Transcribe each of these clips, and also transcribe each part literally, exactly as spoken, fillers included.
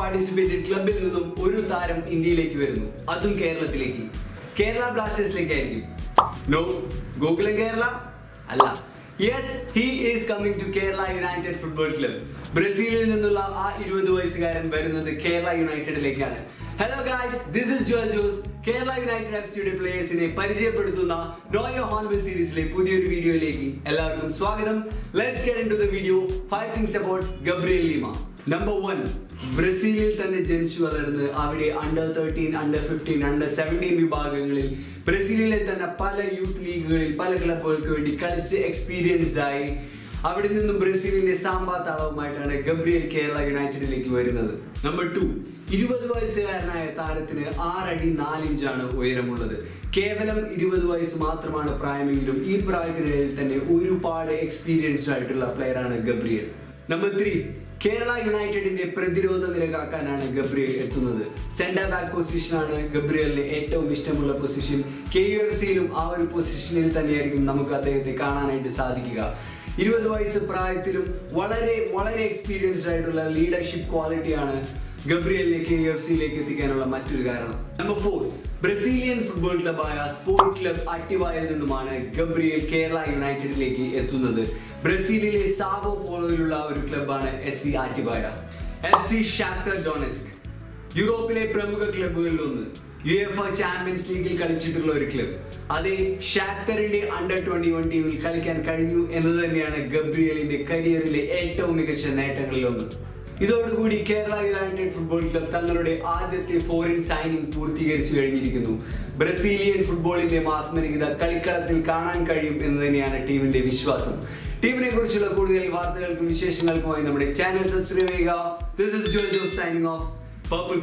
participated club il ninnum oru tharam Indialekku varunu adum Keralathilekku Kerala Blasters-lekku aayirikkum. No, Google Kerala alla. Yes, he is coming to Kerala United Football Club. Brazil ninnulla aa twenty vayasukaran varunathu Kerala United-lekkana. Hello guys, this is 𝗓𝗔𝗕𝗏𝗏. Kerala United F C യുടെ പ്ലേയേഴ്സിനെ പരിചയപ്പെടുത്തുന്ന royal hornbill സീരീസിലെ പുതിയൊരു വീഡിയോയിലേക്ക് എല്ലാവർക്കും സ്വാഗതം. Let's get into the video. Five things about Gabriel Lima. Number one, ബ്രസീലിൽ തന്നെ ജനിച്ചു വളർന്ന് അവിടെ under thirteen, under fifteen, under seventeen വിഭാഗങ്ങളിൽ ബ്രസീലിലെ തന്നെ പല യൂത്ത് ലീഗുകളിൽ പല ക്ലബുകൾക്ക് വേണ്ടി കളിച്ച് എക്സ്പീരിയൻസ്ഡ് ആയി അവിടെ നിന്നും ബ്രസീലിന്റെ സാമ്പാതാവുമായിട്ടാണ് ഗബ്രിയൽ കേരള യുണൈറ്റഡിലേക്ക് വരുന്നത്. നമ്പർ ടു, ഇരുപത് വയസ്സുകാരനായ താരത്തിന് ആറടി നാലിഞ്ചാണ് ഉയരമുള്ളത്. കേവലം ഇരുപത് വയസ്സ് മാത്രമാണ് പ്രായമെങ്കിലും ഈ പ്രായത്തിനിടയിൽ തന്നെ ഒരുപാട് എക്സ്പീരിയൻസ്ഡ് ആയിട്ടുള്ള പ്ലെയറാണ് ഗബ്രിയൽ. നമ്പർ ത്രീ, കേരള യുണൈറ്റഡിന്റെ പ്രതിരോധ നിര കാക്കാനാണ് ഗബ്രിയൽ എത്തുന്നത്. സെന്റർ ബാക്ക് പൊസിഷനാണ് ഗബ്രിയലിന് ഏറ്റവും ഇഷ്ടമുള്ള പൊസിഷൻ. കെ യു എഫ് സിയിലും ആ ഒരു പൊസിഷനിൽ തന്നെയായിരിക്കും നമുക്ക് അദ്ദേഹത്തെ കാണാനായിട്ട് സാധിക്കുക. ഇരുപത് വയസ്സ് പ്രായത്തിലും വളരെ വളരെ എക്സ്പീരിയൻസ്ഡ് ആയിട്ടുള്ള ലീഡർഷിപ്പ് ക്വാളിറ്റിയാണ് ഗബ്രിയലിനെ കെ യു എഫ് സിയിലേക്ക് എത്തിക്കാനുള്ള മറ്റൊരു കാരണം. നമ്പർ ഫോർ, ബ്രസീലിയൻ ഫുട്ബോൾ ക്ലബായ സ്പോർട്ട് ക്ലബ് അട്ടിവായിൽ നിന്നുമാണ് ഗബ്രിയൽ കേരള യുണൈറ്റഡിലേക്ക് എത്തുന്നത്. ബ്രസീലിലെ സാവോ പോളോയിലുള്ള ഒരു ക്ലബാണ് S C Atibaia. F C Shakhtar Donetsk യൂറോപ്പിലെ പ്രമുഖ ക്ലബുകളിൽ ഒന്ന്. യുഎഫ ചാമ്പ്യൻസ് ലീഗിൽ കളിച്ചിട്ടുള്ള ഒരു ക്ലബ്. അതേ ഷാക്തറിന്റെ അണ്ടർ ട്വന്റി വൺ ടീമിൽ കളിക്കാൻ കഴിഞ്ഞു എന്നത് തന്നെയാണ് ഗബ്രിയലിന്റെ കരിയറിലെ ഏറ്റവും മികച്ച നേട്ടങ്ങളിൽ ഒന്ന്. ഇതോടുകൂടി കേരള യുണൈറ്റഡ് ഫുട്ബോൾ ക്ലബ് തങ്ങളുടെ ആദ്യത്തെ ഫോറിൻ സൈനിങ് പൂർത്തീകരിച്ചു കഴിഞ്ഞിരിക്കുന്നു. ബ്രസീലിയൻ ഫുട്ബോളിന്റെ മാസ്മരികത കളിക്കളത്തിൽ കാണാൻ കഴിയും എന്ന് തന്നെയാണ് ടീമിന്റെ വിശ്വാസം. ടീമിനെ കുറിച്ചുള്ള കൂടുതൽ വാർത്തകൾക്കും വിശേഷങ്ങൾക്കുമായി നമ്മുടെ ചാനൽ സബ്സ്ക്രൈബ് ചെയ്യുക. This is Jewel Jose signing off. Purple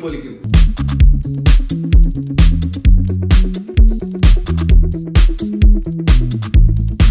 പൊലിക്കും.